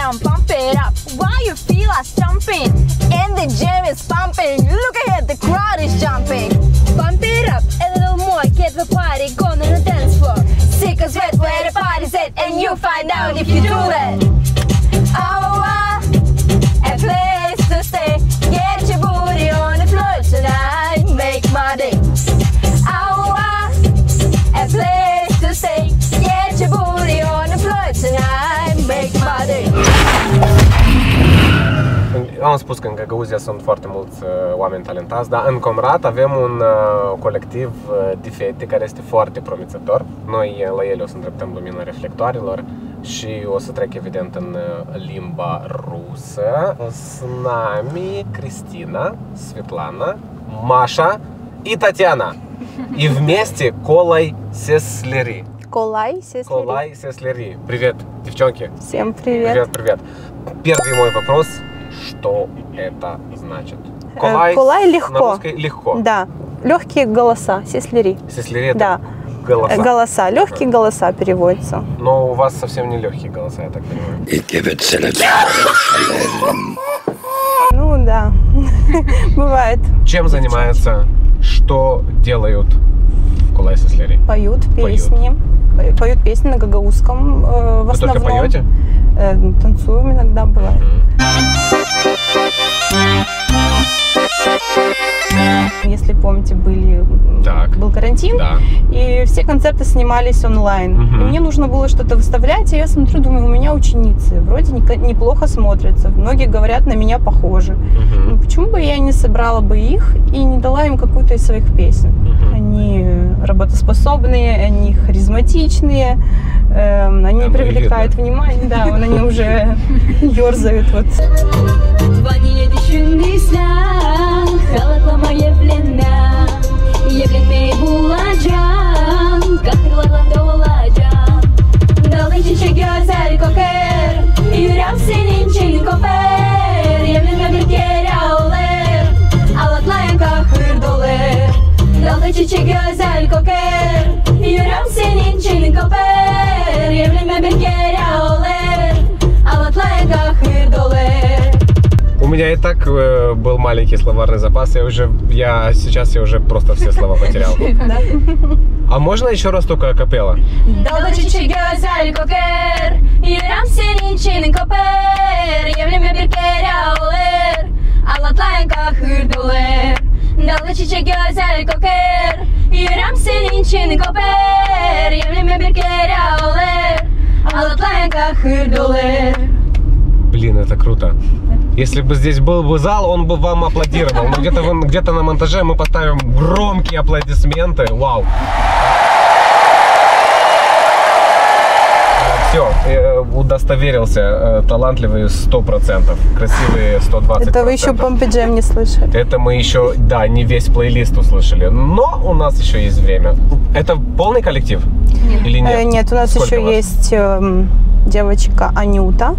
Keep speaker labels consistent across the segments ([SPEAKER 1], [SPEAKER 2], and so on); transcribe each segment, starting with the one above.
[SPEAKER 1] pump it up. Why you feel like jumping? And the jam is pumping. Look ahead, the crowd is jumping. Pump it up a little more, get the party going on the dance floor. Sick of sweat where the party's at, and you find out if you do that. Oh, a place to stay. Get your booty on the floor tonight, make my day. Oh, a place to stay. Get your booty on the floor tonight, make my day.
[SPEAKER 2] Am spus că în Găgăuzia sunt foarte mulți oameni talentați, dar în Comrat avem un colectiv de fete care este foarte promițător. Noi la ele o să îndreptăm lumina reflectoarelor și o să trec evident în limba rusă. С нами Кристина, Светлана, Маша и Татьяна. И вместе Колай Сеслери.
[SPEAKER 3] Колай Сеслери.
[SPEAKER 2] Колай Сеслери. Привет, девчонки.
[SPEAKER 3] Всем привет.
[SPEAKER 2] Привет, привет. Первый мой вопрос. Что это значит? Колай,
[SPEAKER 3] Колай легко.
[SPEAKER 2] На русской легко.
[SPEAKER 3] Да. Легкие голоса. Сеслери.
[SPEAKER 2] Сеслери это
[SPEAKER 3] да.
[SPEAKER 2] голоса.
[SPEAKER 3] Голоса. Легкие голоса переводятся.
[SPEAKER 2] Но у вас совсем не легкие голоса, я так понимаю.
[SPEAKER 3] Ну да. Бывает.
[SPEAKER 2] Чем занимаются? Что делают в Колай Сеслери?
[SPEAKER 3] Поют песни. Поют песни на гагаузском. В
[SPEAKER 2] Вы
[SPEAKER 3] основном.
[SPEAKER 2] только поете?
[SPEAKER 3] Танцуем иногда, бывает. Если помните, был карантин,
[SPEAKER 2] да.
[SPEAKER 3] и все концерты снимались онлайн. И мне нужно было что-то выставлять, и я смотрю, думаю, у меня ученицы, вроде неплохо смотрятся, многие говорят, на меня похожи. Ну, почему бы я не собрала бы их и не дала им какую-то из своих песен? Они работоспособные, они харизматичные, они привлекают внимание, да, они уже ерзают. Вот.
[SPEAKER 1] Evlenmeyi bulacağım, kahırlarla olacağım. Dalın çiçek güzel kokar, yüreğim senin için koper. Evlenme bir kere olur, ağlatlayan kahır dolar. Dalın çiçek güzel kokar, yüreğim senin için koper. Evlenme bir kere olur, ağlatlayan kahır dolar.
[SPEAKER 2] У меня и так был маленький словарный запас, я сейчас уже просто все слова потерял. А можно еще раз только акапелла?
[SPEAKER 1] Dalda çiçeği güzel kokar, yüreğim senin için koper. Evlenme bir kere olur, ağlatlayan kahır dolar. Dalda çiçeği güzel kokar, yüreğim senin için koper. Evlenme bir kere olur, ağlatlayan kahır dolar.
[SPEAKER 2] Блин, это круто. Если бы здесь был бы зал, он бы вам аплодировал. Но где-то на монтаже мы поставим громкие аплодисменты. Вау! Все, удостоверился. Талантливые 100%. Красивые 120%.
[SPEAKER 3] Это вы еще Pumpy Jam не слышали.
[SPEAKER 2] Это мы еще, да, не весь плейлист услышали. Но у нас еще есть время. Это полный коллектив? Нет. Или нет?
[SPEAKER 3] Нет, у нас
[SPEAKER 2] Сколько
[SPEAKER 3] еще есть девочка Анюта.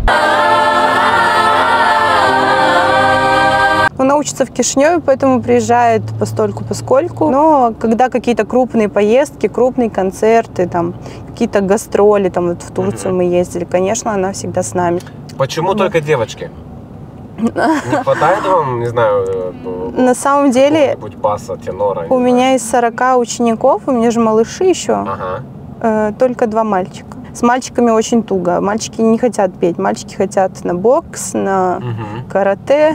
[SPEAKER 3] Она учится в Кишиневе, поэтому приезжает постольку-поскольку. Но когда какие-то крупные поездки, крупные концерты, там какие-то гастроли, там вот в Турцию мы ездили, конечно, она всегда с нами.
[SPEAKER 2] Почему только девочки? Не хватает вам, не знаю,
[SPEAKER 3] на самом деле
[SPEAKER 2] баса, тенора?
[SPEAKER 3] У меня из 40 учеников, у меня же малыши еще, только 2 мальчика. С мальчиками очень туго. Мальчики не хотят петь, мальчики хотят на бокс, на карате.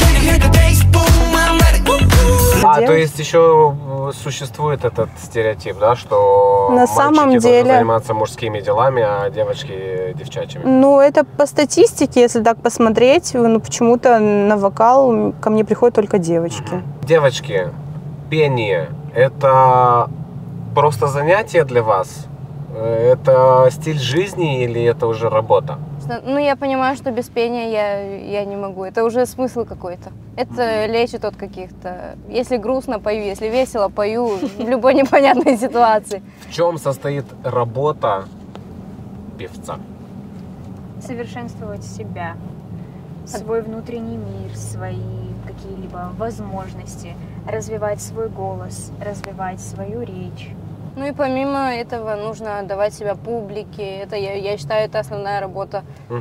[SPEAKER 2] То есть еще существует этот стереотип, да, что
[SPEAKER 3] на самом
[SPEAKER 2] мальчики
[SPEAKER 3] деле
[SPEAKER 2] должны заниматься мужскими делами, а девочки девчачьими?
[SPEAKER 3] Ну, это по статистике, если так посмотреть, ну, почему-то на вокал ко мне приходят только девочки.
[SPEAKER 2] Девочки, пение – это просто занятие для вас? Это стиль жизни или это уже работа?
[SPEAKER 4] Ну, я понимаю, что без пения я не могу. Это уже смысл какой-то. Это лечит от каких-то... Если грустно, пою. Если весело, пою. В любой непонятной ситуации.
[SPEAKER 2] В чем состоит работа певца?
[SPEAKER 5] Совершенствовать себя, свой внутренний мир, свои какие-либо возможности, развивать свой голос, развивать свою речь.
[SPEAKER 4] Ну и помимо этого нужно отдавать себя публике. Это, я считаю, это основная работа.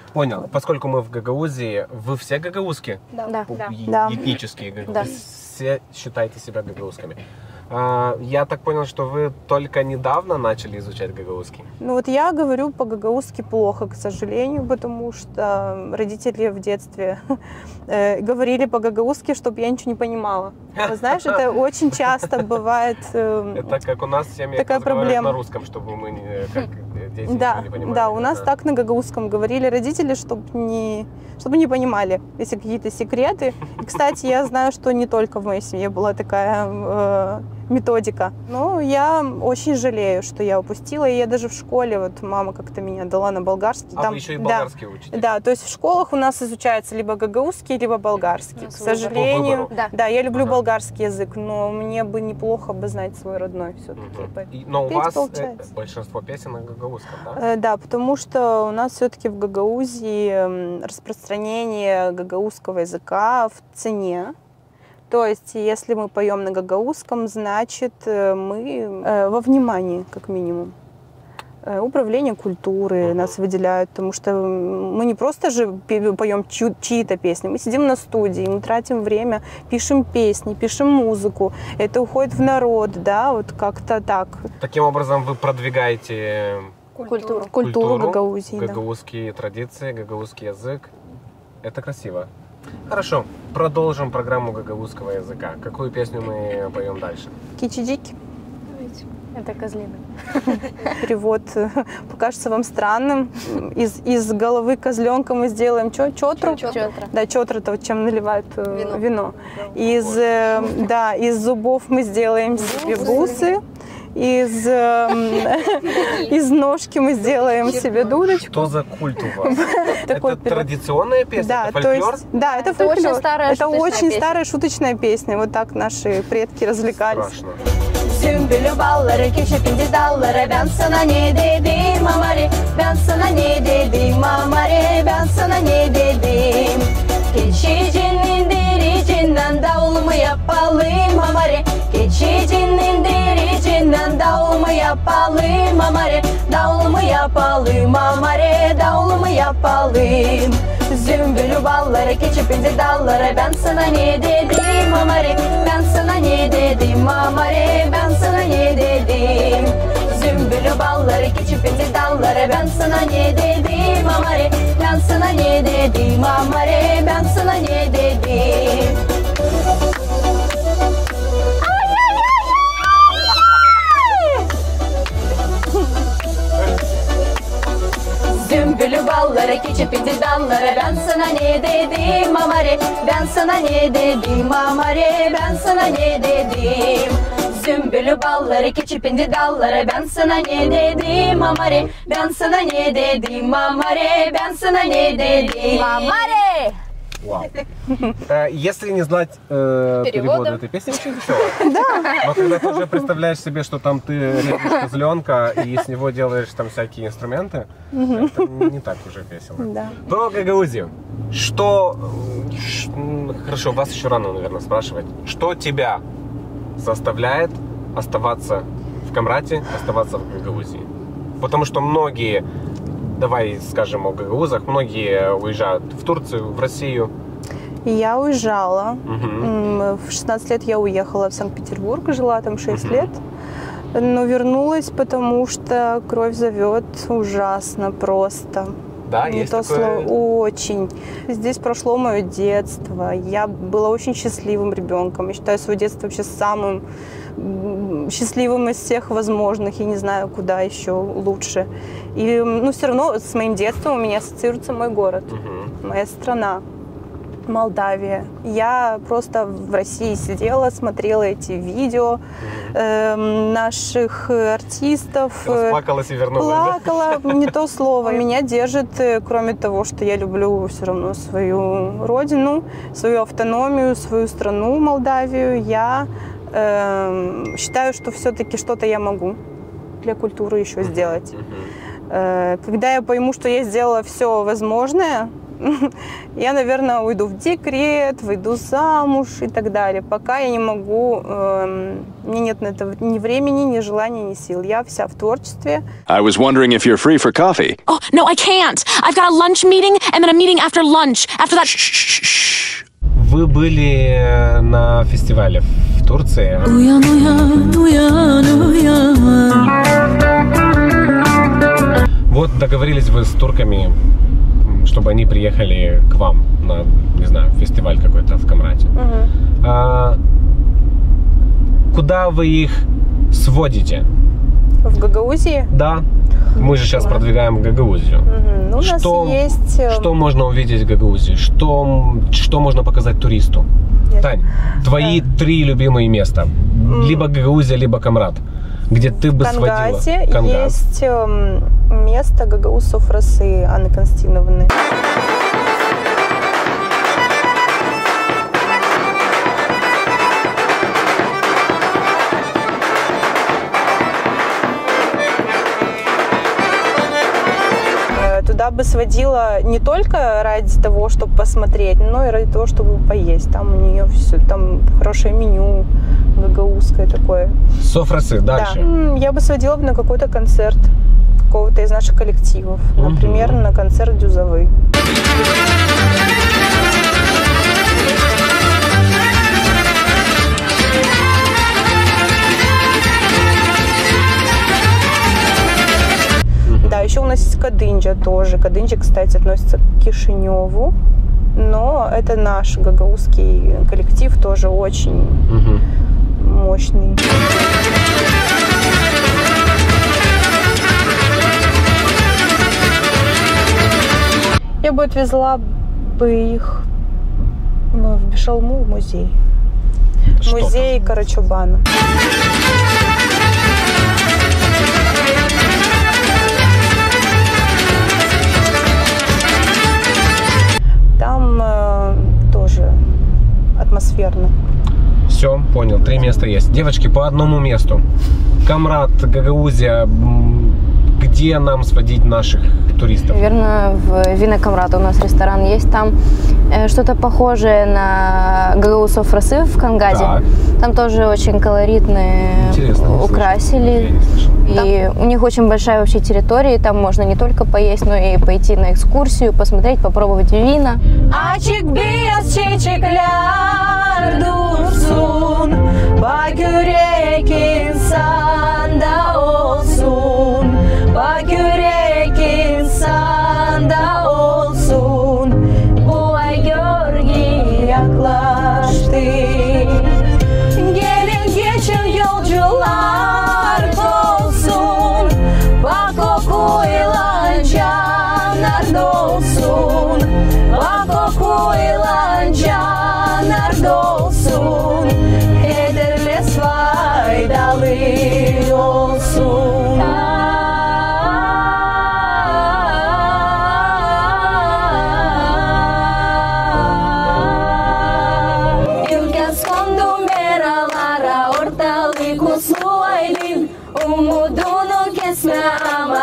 [SPEAKER 2] Понял. Поскольку мы в Гагаузии, вы все гагаузки?
[SPEAKER 4] Да.
[SPEAKER 3] Да.
[SPEAKER 2] Этнические гагаузки.
[SPEAKER 4] Да.
[SPEAKER 2] Все считаете себя гагаузками. Я так понял, что вы только недавно начали изучать гагаузский.
[SPEAKER 3] Ну вот я говорю по-гагаузски плохо, к сожалению, потому что родители в детстве говорили по-гагаузски, чтобы я ничего не понимала. Вы знаешь, это очень часто бывает.
[SPEAKER 2] Это как у нас в семье
[SPEAKER 3] такая проблема
[SPEAKER 2] на русском, чтобы мы как дети
[SPEAKER 3] да,
[SPEAKER 2] ничего не понимали.
[SPEAKER 3] да, у нас так на гагаузском говорили родители, чтобы не понимали, если какие-то секреты. И, кстати, я знаю, что не только в моей семье была такая методика. Но я очень жалею, что я упустила. И я даже в школе, вот мама как-то меня дала на болгарский.
[SPEAKER 2] А вы еще и болгарский учите?
[SPEAKER 3] Да, то есть в школах у нас изучается либо гагаузский, либо болгарский. К сожалению,
[SPEAKER 2] по выбору.
[SPEAKER 3] да, я люблю болгарский язык, но мне бы неплохо бы знать свой родной все-таки.
[SPEAKER 2] Но у вас
[SPEAKER 3] получается.
[SPEAKER 2] большинство песен на гагаузском, да?
[SPEAKER 3] Да, потому что у нас все-таки в Гагаузии распространение гагаузского языка в цене. То есть, если мы поем на гагаузском, значит, мы во внимании, как минимум. Управление культуры нас выделяют, потому что мы не просто же поем чьи-то песни, мы сидим на студии, мы тратим время, пишем песни, пишем музыку, это уходит в народ, да, вот как-то так.
[SPEAKER 2] Таким образом вы продвигаете
[SPEAKER 3] Культуру Гагаузии,
[SPEAKER 2] гагаузские традиции, гагаузский язык. Это красиво. Хорошо, продолжим программу гагаузского языка. Какую песню мы поем дальше?
[SPEAKER 3] Кичи-дики.
[SPEAKER 4] Это козлина.
[SPEAKER 3] Перевод покажется вам странным. Из головы козленка мы сделаем чотру. Да, чотру, это вот чем наливают вино. Из зубов мы сделаем себе бусы. Из ножки мы сделаем себе дудочку.
[SPEAKER 2] Что за культ у вас? Это традиционная песня? Это фольклор?
[SPEAKER 3] Да, это фольклор.
[SPEAKER 4] Это
[SPEAKER 3] очень старая шуточная песня. Вот так наши предки развлекались.
[SPEAKER 2] Страшно.
[SPEAKER 1] Sümbülü balları, keçipindi dalları. Ben sana ne dedim amari? Ben sana ne dedim amari? Ben sana ne dedim? Keçicinin dericinden davul mu yapalım amari? Keçicinin dericinden davul mu yapalım amari? Davul mu yapalım amari? Davul mu yapalım? Sümbülü balları, keçipindi dalları. Ben sana ne dedim amari? Ben sana ne dedim amari? Ben sana ne dedim? Sümbülü balları, keçipindi dalları. Ben sana ne dedim amari? Ben sana ne dedim amari? Ben sana ne dedim? Sümbülü balları, keçipindi dalları. Ben sana ne dedim amari? Ben sana ne dedim amari? Ben sana ne dedim? Sümbülü balları, keçipindi dalları. Ben sana ne dedim amari? Ben sana ne dedim amari? Ben sana ne dedim amari?
[SPEAKER 2] Вау. Если не знать перевода этой песни, очень весело. Да. Но когда ты уже представляешь себе, что там ты режешь козленка и с него делаешь там всякие инструменты, это не так уже весело.
[SPEAKER 3] Да.
[SPEAKER 2] Про Гагаузию. Хорошо, вас еще рано, наверное, спрашивать. Что тебя заставляет оставаться в Камрате, оставаться в Гагаузии? Потому что многие... Давай скажем о гагаузах. Многие уезжают в Турцию, в Россию.
[SPEAKER 3] Я уезжала. В 16 лет я уехала в Санкт-Петербург, жила там 6 лет. Но вернулась, потому что кровь зовет ужасно просто.
[SPEAKER 2] Да,
[SPEAKER 3] не
[SPEAKER 2] есть
[SPEAKER 3] то
[SPEAKER 2] такое...
[SPEAKER 3] слово. Очень. Здесь прошло мое детство. Я была очень счастливым ребенком. Я считаю свое детство вообще самым счастливым из всех возможных. Я не знаю, куда еще лучше. И все равно с моим детством у меня ассоциируется мой город, моя страна. Молдавия. Я просто в России сидела, смотрела эти видео наших артистов.
[SPEAKER 2] Расплакалась и вернулась.
[SPEAKER 3] Плакала, не то слово. Меня держит, кроме того, что я люблю все равно свою родину, свою автономию, свою страну, Молдавию. Я считаю, что все-таки что-то я могу для культуры еще сделать. Когда я пойму, что я сделала все возможное, я, наверное, уйду в декрет, выйду замуж и так далее. Пока я не могу, мне нет на это ни времени, ни желания, ни сил. Я вся в творчестве.
[SPEAKER 6] I was wondering if you're free for coffee.
[SPEAKER 7] Oh, no, I can't. I've got a lunch meeting and then a meeting after lunch. After that...
[SPEAKER 2] Вы были на фестивале в Турции. Вот договорились вы с турками, чтобы они приехали к вам на, не знаю, фестиваль какой-то в Камрате. Куда вы их сводите?
[SPEAKER 3] В Гагаузии?
[SPEAKER 2] Да. Мы же сейчас продвигаем Гагаузию.
[SPEAKER 3] Ну, у нас есть...
[SPEAKER 2] Что можно увидеть в Гагаузии? Что можно показать туристу? Тань, твои 3 любимые места. Либо Гагаузия, либо Камрат. Где ты бы сводила?
[SPEAKER 3] В Кангазе есть место Гагаузские Софросы Анны Константиновны. Туда бы сводила не только ради того, чтобы посмотреть, но и ради того, чтобы поесть. Там у нее все, там хорошее меню гагаузское такое.
[SPEAKER 2] Софросы, дальше.
[SPEAKER 3] Да. Я бы сводила на какой-то концерт какого-то из наших коллективов. Например, на концерт Дюзовы. Да, еще у нас есть Кадынджа тоже. Кадынджа, кстати, относится к Кишиневу, но это наш гагаузский коллектив, тоже очень мощный. Я бы отвезла бы их в Бишалму, в музей. Музей Карачубана. Там тоже атмосферно.
[SPEAKER 2] Все, понял. 3 места есть. Девочки, по одному месту. Камрат, Гагаузия. Где нам сводить наших туристов?
[SPEAKER 4] Наверное, в Вина Камрата у нас ресторан есть. Там что-то похожее на Гагаузские Софросы в Кангазе.
[SPEAKER 2] Так.
[SPEAKER 4] Там тоже очень колоритные.
[SPEAKER 2] Интересно,
[SPEAKER 4] украсили. И у них очень большая вообще территория. Там можно не только поесть, но и пойти на экскурсию, посмотреть, попробовать вина.
[SPEAKER 1] Bak yürek insanda olsun, bu ay gölge yaklaştı. Gelin geçin yolcular olsun, bak okuyulan canlar dolsun, bak okuyulan canlar dolsun, Hederles faydalı olsun. Umudunu kesme ama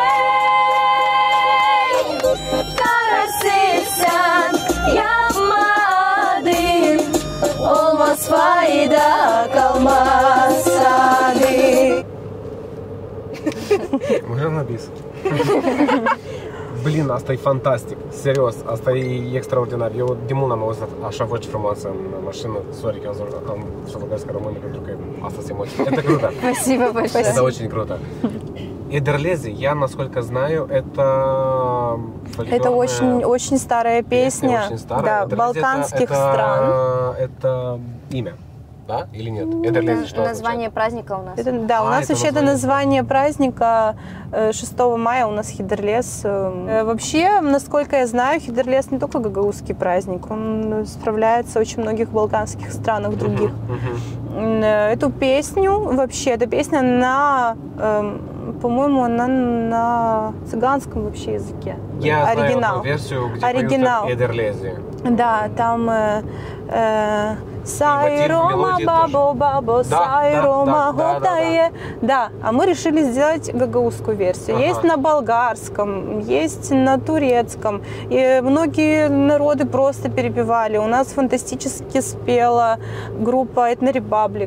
[SPEAKER 1] hey, kararsız sen yapmadın, olmaz fayda kalmaz hadi.
[SPEAKER 2] Можно бис? Блин, asta e fantastic. Serios, asta e extraordinar. Eu de mult n-am auzit așa voce frumoasă în mașină. Sorry că am să vorbesc română pentru că asta se emoții. Это круто.
[SPEAKER 4] Спасибо большое.
[SPEAKER 2] Это очень круто. Эдерлези, я, насколько знаю, это фольклорная...
[SPEAKER 3] Это очень старая песня,
[SPEAKER 2] очень старая.
[SPEAKER 3] да,
[SPEAKER 2] Эдерлези
[SPEAKER 3] балканских стран.
[SPEAKER 2] Это имя, да, или нет? Эдерлези что
[SPEAKER 4] Название праздника у нас.
[SPEAKER 3] Это, да, у нас вообще это название праздника 6 мая у нас Хидерлес. Вообще, насколько я знаю, Хидерлес не только гагаузский праздник, он справляется в очень многих балканских странах других. Эту песню, вообще, эта песня на, по-моему, она на цыганском вообще языке.
[SPEAKER 2] Я
[SPEAKER 3] оригинал.
[SPEAKER 2] Знаю версию, где
[SPEAKER 3] оригинал.
[SPEAKER 2] поют Эдерлези.
[SPEAKER 3] Да, там Сай Рома, бабо, бабо, сай Рома, готае. Да, а мы решили сделать гагаузскую версию. Есть на болгарском, есть на турецком. И многие народы просто перепевали. У нас фантастически спела группа Ethno Republic.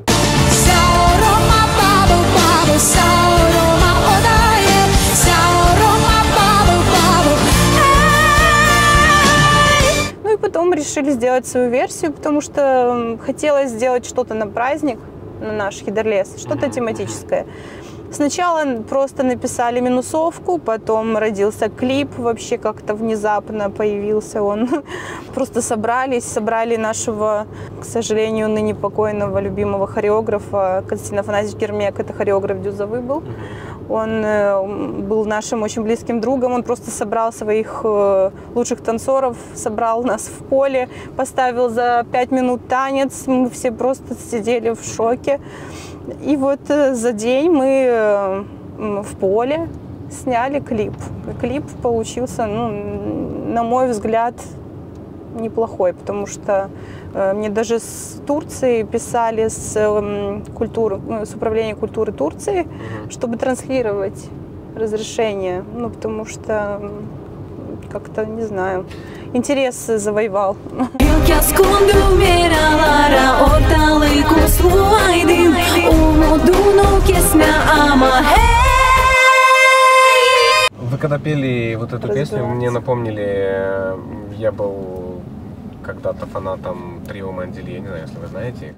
[SPEAKER 3] Ну и потом решили сделать свою версию, потому что хотелось сделать что-то на праздник, на наш Хидерлес, что-то тематическое. Сначала просто написали минусовку, потом родился клип, вообще как-то внезапно появился он. Просто собрали нашего, к сожалению, ныне покойного любимого хореографа Константин Афанасьевич Гермек, это хореограф Дюзовый был. Он был нашим очень близким другом, он просто собрал своих лучших танцоров, собрал нас в поле, поставил за 5 минут танец, мы все просто сидели в шоке. И вот за день мы в поле сняли клип. Клип получился, ну, на мой взгляд, неплохой, потому что мне даже с Турции писали, с управления культуры Турции, чтобы транслировать разрешение, ну, потому что как-то, не знаю, интерес завоевал.
[SPEAKER 2] Вы когда пели вот эту песню, мне напомнили, я был когда-то фанатом трио Мандели, я не знаю, если вы знаете.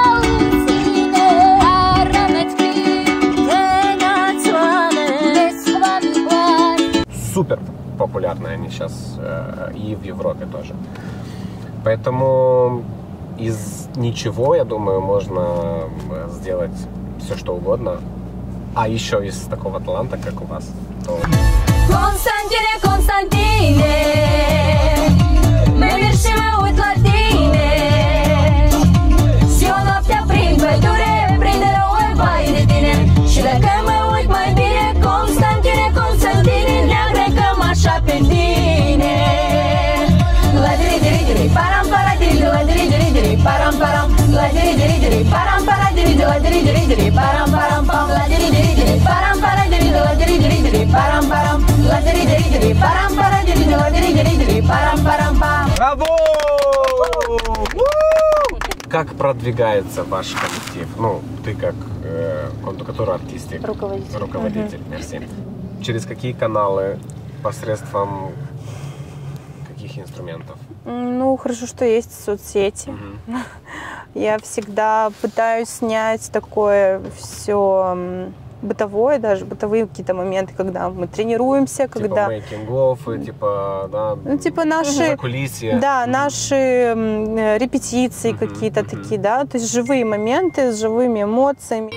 [SPEAKER 2] Супер популярны они сейчас и в Европе тоже. Поэтому из ничего, я думаю, можно сделать все, что угодно. А еще из такого таланта, как у вас, то...
[SPEAKER 1] Constantine, Constantine, mergi și mă uit la tine. Și o noapte prin pădure, prinde rău vai de tine. Și dacă mă uit mai bine, Constantine, Constantine, neagră cam așa pe tine. La diri diri diri, param para diri, la diri diri diri, param param, la diri diri diri, param para diri, la diri diri diri, param param pam, la diri diri diri, param para diri, la diri diri diri, param param.
[SPEAKER 2] Как продвигается ваш коллектив? Ну, ты как кондукатор артистик. Руководитель, мерси. Через какие каналы? Посредством каких инструментов?
[SPEAKER 3] Ну, хорошо, что есть соцсети. Я всегда пытаюсь снять такое все бытовое, даже бытовые какие-то моменты, когда мы тренируемся, когда...
[SPEAKER 2] Типа мейкинг-офф, типа, да,
[SPEAKER 3] ну, типа наши...
[SPEAKER 2] закулисье.
[SPEAKER 3] Да, наши репетиции какие-то такие, да, то есть живые моменты с живыми эмоциями.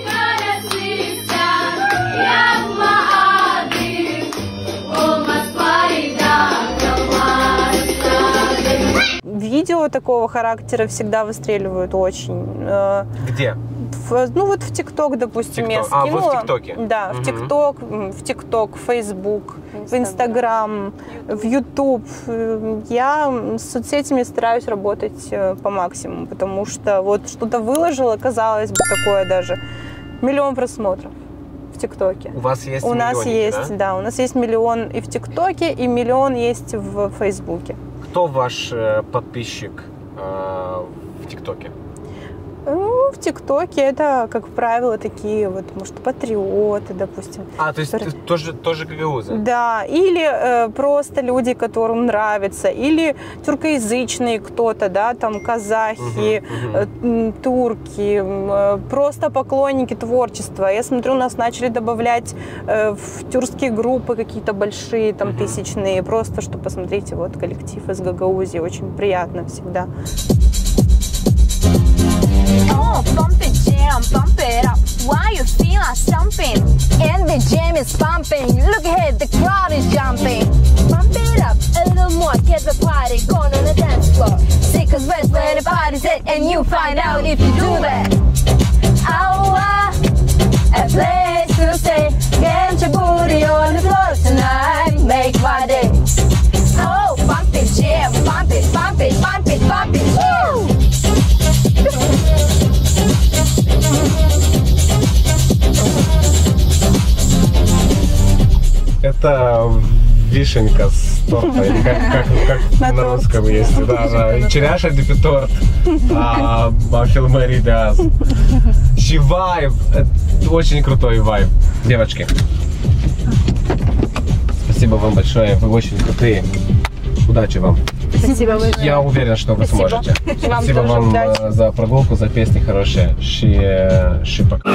[SPEAKER 3] Видео такого характера всегда выстреливают очень.
[SPEAKER 2] Где?
[SPEAKER 3] Ну вот в ТикТок, допустим, я скинула.
[SPEAKER 2] А, вот в ТикТоке?
[SPEAKER 3] Да, в ТикТок, в Фейсбук, в Инстаграм, в Ютуб. Я с соцсетями стараюсь работать по максимуму, потому что вот что-то выложила, казалось бы, такое даже. 1 миллион просмотров в ТикТоке.
[SPEAKER 2] У вас есть
[SPEAKER 3] У нас есть,
[SPEAKER 2] да?
[SPEAKER 3] У нас есть 1 миллион и в ТикТоке, и 1 миллион есть в Фейсбуке.
[SPEAKER 2] Кто ваш подписчик в ТикТоке?
[SPEAKER 3] Ну, в ТикТоке это, как правило, такие вот, может, патриоты, допустим.
[SPEAKER 2] А, то есть тоже гагаузы?
[SPEAKER 3] Да, или просто люди, которым нравится, или тюркоязычные кто-то, да, там казахи, турки, просто поклонники творчества. Я смотрю, нас начали добавлять в тюркские группы какие-то большие, там, тысячные, просто, что посмотрите, вот коллектив из Гагаузии, очень приятно всегда.
[SPEAKER 1] Oh, pump it, jam, pump it up. Why you feel like jumping? And the jam is pumping. Look ahead, the crowd is jumping. Pump it up a little more, get the party going on the dance floor. Sick as wet when the party's at, and you find out if you do that. A place to stay. Get your booty on the floor tonight. Make my day. Oh, pump it, jam, pump it, pump it, pump it, pump it. Woo!
[SPEAKER 2] вишенка с торта, или как на русском есть. Да. Черяша дефиторт, Филмери Диаз. Вайб, очень крутой вайб. Девочки, спасибо вам большое, вы очень крутые. Удачи вам.
[SPEAKER 3] Спасибо большое.
[SPEAKER 2] Я уверен, что вы сможете. Спасибо вам за прогулку, за песни хорошие. Пока.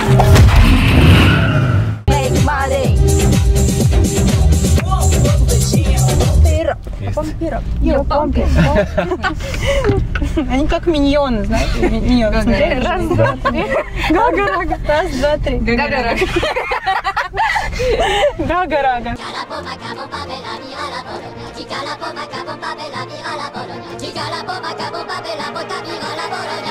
[SPEAKER 3] Они как миньоны, знаете? Миньоны. Раз, два, три. Гага-рага. Раз, два, три. Гага-рага. Гага-рага.
[SPEAKER 8] Chica la poma, cabomba, bella, mira la boloña. Chica la poma, cabomba, bella, bota, mira la boloña.